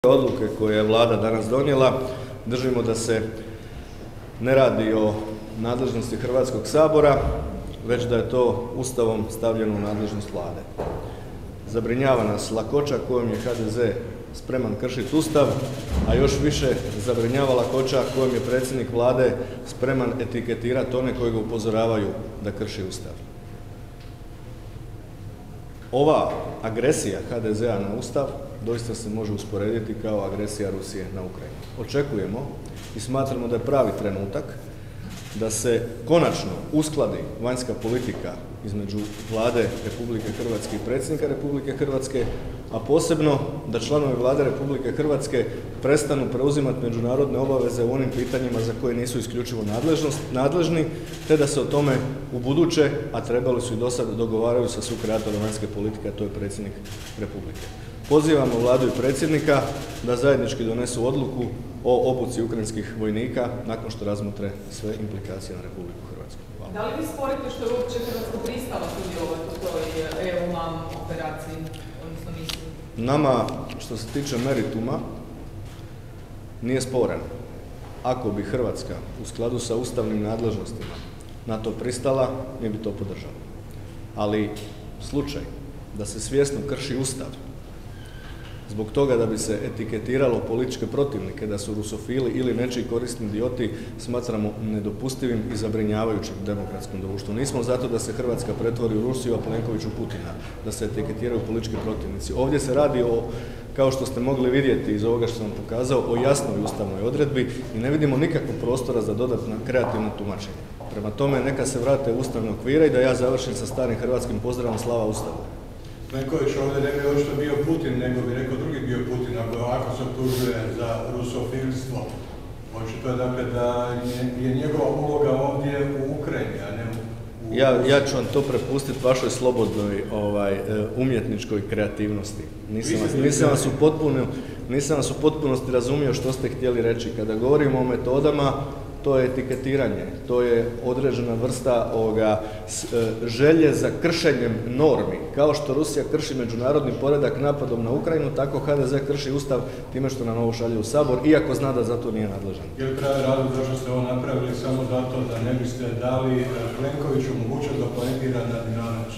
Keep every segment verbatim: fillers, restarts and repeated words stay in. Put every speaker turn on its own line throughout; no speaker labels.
Odluke koje je vlada danas donijela, držimo da se ne radi o nadležnosti Hrvatskog sabora, već da je to Ustavom stavljeno u nadležnost vlade. Zabrinjava nas lakoća kojom je ha de ze spreman kršiti Ustav, a još više zabrinjava lakoća kojom je predsjednik vlade spreman etiketirati one koji ga upozoravaju da krši Ustav. Ova agresija ha de zea na Ustav doista se može usporediti kao agresija Rusije na Ukrajinu. Očekujemo i smatramo da je pravi trenutak da se konačno uskladi vanjska politika između vlade Republike Hrvatske i predsjednika Republike Hrvatske, a posebno da članovi vlade Republike Hrvatske prestanu preuzimati međunarodne obaveze u onim pitanjima za koje nisu isključivo nadležni, te da se o tome u buduće, a trebali su i do sada, dogovaraju sa sukreatorom vanjske politike, a to je predsjednik Republike. Pozivamo vladu i predsjednika da zajednički donesu odluku o obuci ukrajinskih vojnika nakon što razmotre sve implikacije na Republiku Hrvatsku. Hvala.
Da li vi sporite što je uopće Hrvatska pristala sudjelovati u toj e u nam operaciji, odnosno misiji?
Nama, što se tiče merituma, nije sporan. Ako bi Hrvatska u skladu sa ustavnim nadležnostima na to pristala, mi bi to podržali. Ali slučaj da se svjesno krši Ustav zbog toga da bi se etiketiralo političke protivnike, da su rusofili ili nečiji korisni idioti, smatramo nedopustivim i zabrinjavajućim u demokratskom društvu. Nismo zato da se Hrvatska pretvori u Rusiju, a Plenković u Putina, da se etiketiraju politički protivnici. Ovdje se radi o, kao što ste mogli vidjeti iz ovoga što sam pokazao, o jasnoj ustavnoj odredbi i ne vidimo nikakvog prostora za dodatno kreativno tumačenje. Prema tome, neka se vrate u ustavne okvire i da ja završim sa starim hrvatskim pozdravom slava Ustavu.
Plenković ovdje ne bi očito bio Putin, nego bi rekao drugi bio Putin, ako ovako se optužuje za rusofilstvo. Očito je dakle da je, je njegova uloga ovdje u Ukrajini, a ne u...
Ja, ja ću vam to prepustiti vašoj slobodnoj ovaj, umjetničkoj kreativnosti. Nisam vas, nisam, vas u potpuno, nisam vas u potpunosti razumio što ste htjeli reći. Kada govorimo o metodama, to je etiketiranje, to je određena vrsta ovoga, želje za kršenjem normi. Kao što Rusija krši međunarodni poredak napadom na Ukrajinu, tako ha de ze krši Ustav time što nam ovo šalje u Sabor, iako zna da za to nije nadležan.
Je li pravi razlog zašto ste ovo napravili samo zato da ne biste dali Plenkoviću mogućnost da poentira na Dinanač?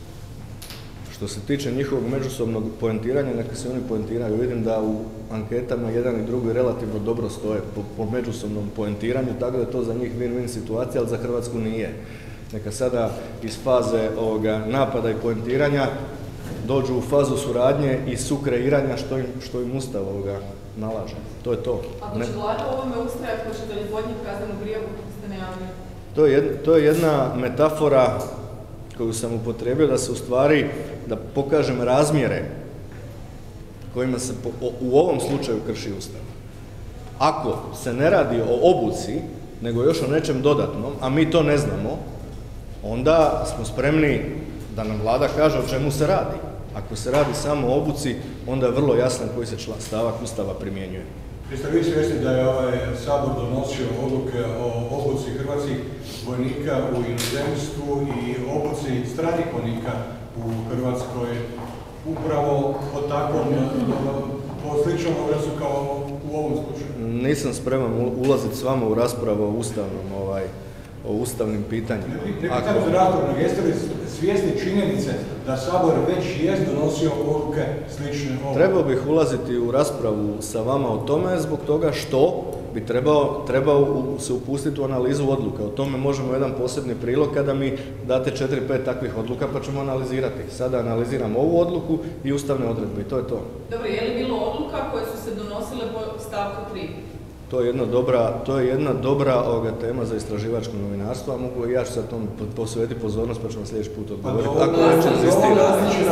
Što se tiče njihovog međusobnog poentiranja, neka se oni poentiraju. Vidim da u anketama jedan i drugi relativno dobro stoje po, po međusobnom poentiranju, tako da je to za njih win-win situacija, ali za Hrvatsku nije. Neka sada iz faze ovoga napada i poentiranja dođu u fazu suradnje i sukreiranja što im, što im Ustav ovoga nalaže. To je to.
Ako će vlada ovome ustrajati, hoćete li podnijeti kaznenu prijavu kako ste najavili?
To je, to je jedna metafora koju sam upotrijebio da se u stvari, da pokažem razmjere kojima se po, o, u ovom slučaju krši Ustav. Ako se ne radi o obuci, nego još o nečem dodatnom, a mi to ne znamo, onda smo spremni da nam vlada kaže o čemu se radi. Ako se radi samo o obuci, onda je vrlo jasno koji se član, stavak Ustava primjenjuje.
Jeste vi svjesni da je ovaj Sabor donosio odluke o obuci hrvatskih vojnika u inozemstvu i obuci stranih vojnika u Hrvatskoj upravo po takvom, po sličnom obrazu kao u ovom slučaju?
Nisam spreman ulaziti s vama u raspravu o ustavnom, ovaj, o ustavnim pitanjima.
Ne pitam za raspravu, jeste li svjesni činjenice da Sabor već jest donosio odluke slične ovome?
Trebao bih ulaziti u raspravu sa vama o tome zbog toga što bi trebao, trebao se upustiti u analizu odluka. O tome možemo jedan posebni prilog kada mi date četiri pet takvih odluka pa ćemo analizirati. Sada analiziramo ovu odluku i ustavne odredbe i to je to.
Dobro, je li bilo odluka koje su se donosile po stavku tri?
To je jedna dobra, to je jedna dobra ovoga tema za istraživačko novinarstvo, a mogu i ja ću sad tom posvetiti pozornost pa ću vam sljedeći put odgovoriti.
Pa
ako već inzistirate.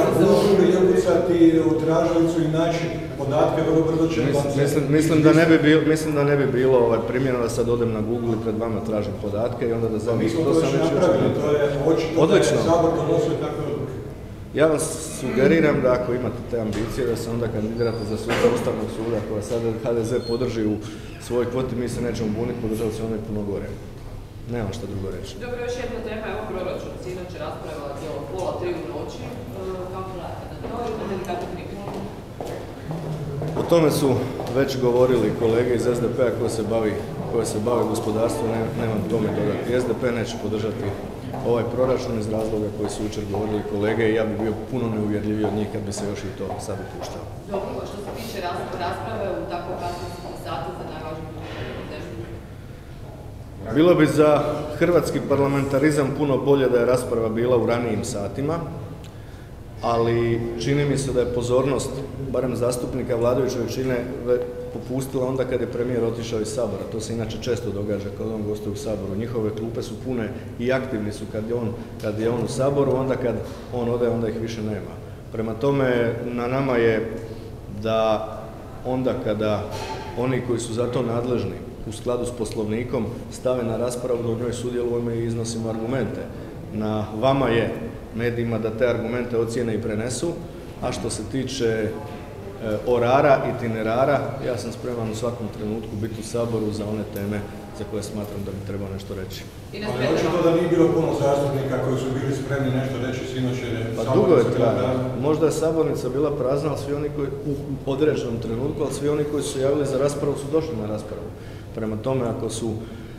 Upucati u tražilicu i naći podatke, vrlo brzo će vam se...
Mislim, mislim, da ne bi bilo, mislim da ne bi bilo ovaj, primjerno da sad odem na Google i pred vama tražim podatke i onda da znam...
Mi smo to već napravili, to je očito da je Sabor donosio takve odluke.
Ja vam sugeriram da ako imate te ambicije da se onda kandidirate za suca Ustavnog suda koja sada ha de ze podrži u svojoj kvoti, mi se nećemo buniti, podržali se ono i puno gore. Nemam šta drugo reći.
Dobro, još jedna tema, evo proračun, sinoć rasprava je o pola tri u noći, kako gledate na to, imate li kako pripremu?
O tome su već govorili kolege iz S D P-a koji se bavi, koji se bave gospodarstvom, ne, nemam tome dodati. S D P neće podržati ovaj proračun iz razloga koji su jučer govorili kolege i ja bih bio puno neuvjerljiviji od njih kad bi se još i to sad upuštao.
Dobro, što se tiče rasprave u tako kasnim satu za najvažniju nešto?
Bilo bi za hrvatski parlamentarizam puno bolje da je rasprava bila u ranijim satima, ali čini mi se da je pozornost, barem zastupnika vladajuće većine, popustila onda kad je premijer otišao iz Sabora. To se inače često događa kad on gostuje u Saboru. Njihove klupe su pune i aktivni su kad je on, kad je on u Saboru, onda kad on ode, onda ih više nema. Prema tome, na nama je da onda kada oni koji su za to nadležni u skladu s Poslovnikom stave na raspravu da u njoj sudjelujemo i iznosimo argumente. Na vama je, medijima, da te argumente ocijene i prenesu, a što se tiče e, orara, itinerara, ja sam spreman u svakom trenutku biti u Saboru za one teme za koje smatram da bi trebao nešto reći.
Ali očito da nije bilo puno zastupnika koji su bili spremni nešto reći sinoć jer je
Pa dugo je trajalo. Možda je sabornica bila prazna, ali svi oni koji u određenom trenutku, ali svi oni koji su se javili za raspravu su došli na raspravu. Prema tome, ako su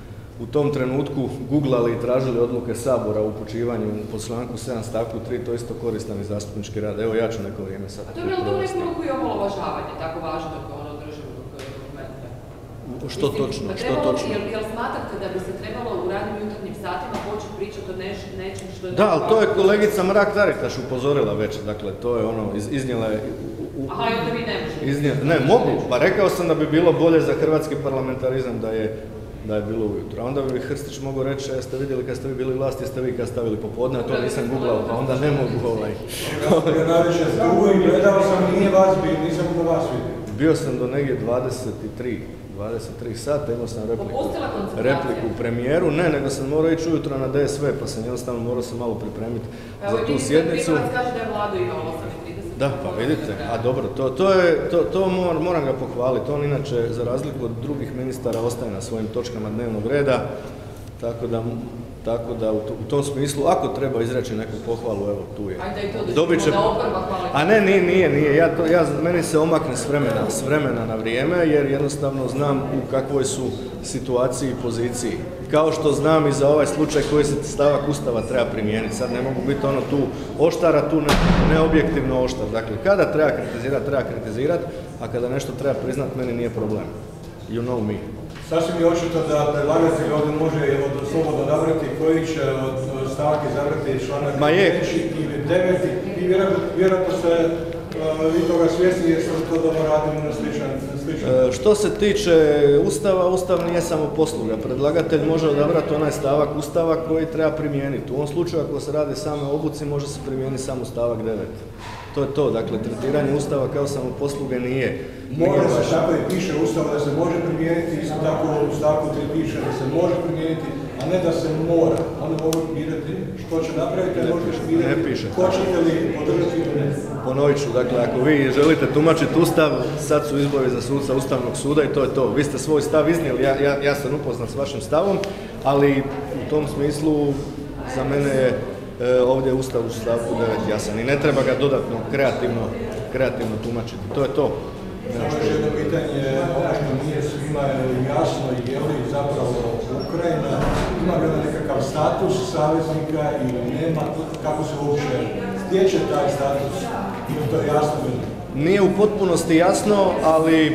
u tom trenutku googlali i tražili odluke Sabora u upućivanju po članku sedam stavku tri, to je isto koristan i zastupnički rad. Evo, ja ću neko vrijeme sad.
A to je bilo to neku ruku i omalovažavanje, tako važno ono državnog dokumenta?
Što točno? Što točno?
Jel smatrate da bi se trebalo u radnim jutarnjim satima početi pričati o neš, nečem što je...
Da, ali to je kolegica Mrak-Taritaš upozorila već, dakle, to je ono, iz, iznijela je... U, u,
Aha, i onda vi ne možete?
Iznijela, ne, mogu, pa rekao sam da bi bilo bolje za hrvatski parlamentarizam da je da je bilo ujutro. A onda bi Hrstić mogao reći, jeste vidjeli kad ste vi bili vlasti, jeste vi kad stavili popodne, a to nisam googlao, pa onda ne mogu ovaj...
Ja najveće tu i gledao sam, nije vas bio, nisam do vas vidio.
Bio sam do negdje dvadeset tri, dvadeset tri sata, imao sam repliku, repliku u premijeru, ne, nego sam morao ići ujutro na D S V, pa sam jednostavno morao se malo pripremiti za tu sjednicu.
Evo, kaže da je vladu imao osam i trideset.
Da, pa vidite, a dobro, to, to, je, to, to moram, moram ga pohvaliti, on inače, za razliku od drugih ministara, ostaje na svojim točkama dnevnog reda, tako da, tako da u, u tom smislu, ako treba izreći neku pohvalu, evo, tu je.
Ajde i to
Dobit će...
da oporba hvali.
A ne, nije, nije, nije, ja to, ja, meni se omakne s vremena, s vremena na vrijeme, jer jednostavno znam u kakvoj su situaciji i poziciji. Kao što znam i za ovaj slučaj koji se stavak Ustava treba primijeniti. Sad ne mogu biti ono tu oštara, tu ne, neobjektivno oštar. Dakle, kada treba kritizirati, treba kritizirati, a kada nešto treba priznati, meni nije problem. You know me.
Sasvim je očito da predlagatelj ovdje može od slobodno odabrati koji će od stavaka izabrati članak treći ili deveti i vjerojatno, vjerojatno se uh, vi toga svjesni jer ste to dobro radili na sličan, sličan.
E, što se tiče Ustava, Ustav nije samo posluga. Predlagatelj može odabrati onaj stavak Ustava koji treba primijeniti. U ovom slučaju, ako se radi samo o obuci, može se primijeniti samo stavak devet. To je to, dakle, tretiranje Ustava kao samoposluge nije.
Mora se, tako i piše Ustava da se može primijeniti, isto tako u stavku tri piše da se može primijeniti, a ne da se mora. Onda mogu birati što će napraviti, a možeš birati hoćete li podržati ili ne.
Ponovit ću, dakle, ako vi želite tumačiti Ustav, sad su izbori za suca Ustavnog suda i to je to. Vi ste svoj stav iznijeli, ja, ja, ja sam upoznat s vašim stavom, ali u tom smislu za mene je E, ovdje je Ustav u stavku devet jasan i ne treba ga dodatno kreativno, kreativno tumačiti. To je to.
Samo još jedno pitanje, ono što nije svima jasno je li zapravo Ukrajina ima li nekakav status saveznika ili nema, kako se uopće stječe taj status, ili to je jasno ili?
Nije u potpunosti jasno, ali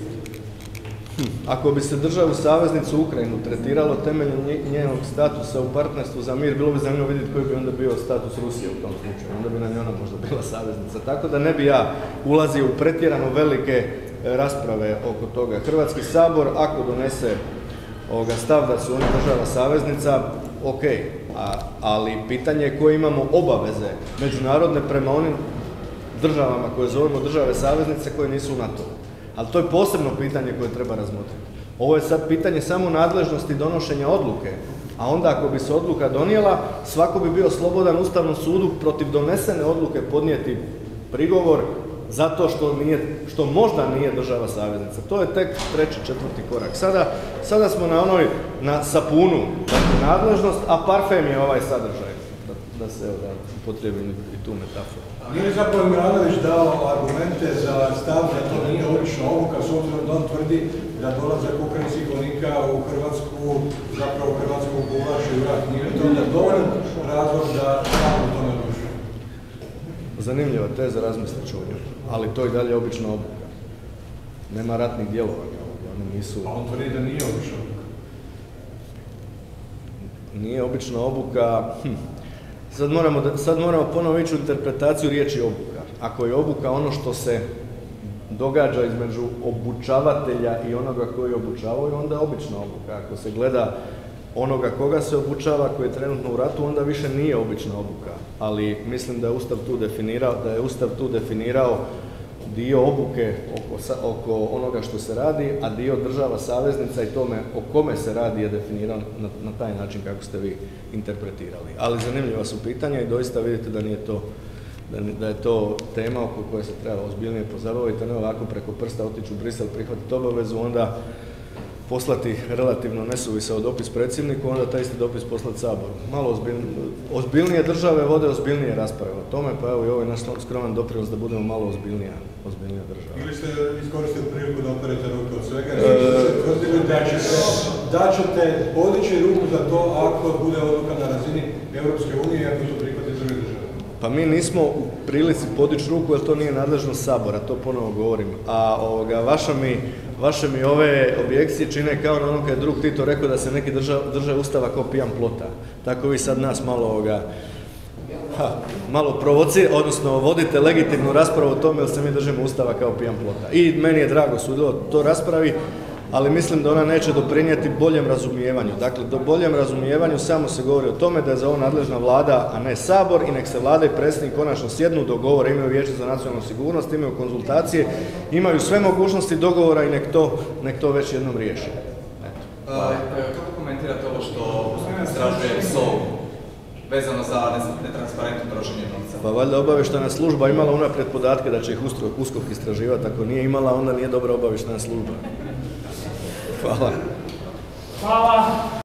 hm, ako bi se državu saveznicu Ukrajinu tretiralo temeljem njenog statusa u partnerstvu za mir, bilo bi zanimljivo vidjeti koji bi onda bio status Rusije u tom slučaju. Onda bi nam ona možda bila saveznica. Tako da ne bi ja ulazio u pretjerano velike rasprave oko toga. Hrvatski sabor, ako donese ovoga stav da su oni država saveznica, ok, a, ali pitanje je koje imamo obaveze međunarodne prema onim državama koje zovemo države saveznice koje nisu u NATO. Ali to je posebno pitanje koje treba razmotriti. Ovo je sad pitanje samo nadležnosti donošenja odluke, a onda ako bi se odluka donijela, svako bi bio slobodan Ustavnom sudu protiv donesene odluke podnijeti prigovor zato što, nije, što možda nije država saveznica. To je tek treći, četvrti korak. Sada, sada smo na onoj, na sapunu, dakle nadležnost, a parfem je ovaj sadržaj. da se evo, da upotrijebim i tu metaforu.
Nije zapravo Milanović dao argumente za stav da to nije obična obuka, s obzirom da on tvrdi da dolazak ukrajinskih vojnika u Hrvatsku, zapravo Hrvatsku povlači u rat. Nije to da dovoljan razlog da samo to ne duže?
Zanimljiva teza, razmislit ću o njoj, ali to i dalje obična obuka. Nema ratnih djelovanja ovdje, one nisu...
A on tvrdi da nije obična obuka.
Nije obična obuka, hm. sad, moramo, sad moramo ponovo ići u interpretaciju riječi obuka. Ako je obuka ono što se događa između obučavatelja i onoga koji obučavaju, onda je obična obuka. Ako se gleda onoga koga se obučava, koji je trenutno u ratu, onda više nije obična obuka. Ali mislim da je Ustav tu definirao, da je Ustav tu definirao dio obuke oko, oko onoga što se radi, a dio država saveznica i tome o kome se radi je definiran na, na taj način kako ste vi interpretirali. Ali zanimljiva su pitanja i doista vidite da nije to, da, da je to tema oko koje se treba ozbiljnije pozabaviti, a ne ovako preko prsta otići u Brisel, prihvatiti obavezu, onda poslati relativno nesuvisao dopis predsjedniku, onda taj isti dopis poslati Saboru. Malo ozbiljnije, ozbiljnije države vode ozbiljnije rasprave o tome, pa evo i ovaj naš skroman doprinos da budemo malo ozbiljnija, ozbiljnija država.
Ili ste iskoristili priliku da operete ruke od svega, e... da ćete, da ćete podići ruku za to ako bude odluka na razini Europske unije i ako to prihvati druge države?
Pa mi nismo u prilici podići ruku jer to nije nadležnost Sabora, to ponovo govorim. A ovoga, vaša mi, vaše mi ove objekcije čine kao na ono kad je drug Tito rekao da se neki drže, drže Ustava kao pijan plota. Tako vi sad nas malo ovoga, ha, malo provocirate, odnosno vodite legitimnu raspravu o tome jer se mi držimo Ustava kao pijan plota. I meni je drago sudilo to raspravi, ali mislim da ona neće doprinijeti boljem razumijevanju. Dakle, do boljem razumijevanju samo se govori o tome da je za ovo nadležna vlada, a ne Sabor, i nek se vlada i predsjednik konačno sjednu, dogovore, imaju vijeće za nacionalnu sigurnost, imaju konzultacije, imaju sve mogućnosti dogovora i nek to, nek to već jednom riješi.
Eto. Uh, kako komentirate ovo što istražuje P I X S E L vezano za netransparentno trošenje novca?
Pa valjda obavještajna služba imala unaprijed podatke da će ih USKOK istraživati, ako nije imala, onda nije dobra obavještajna služba. Hvala.
Hvala.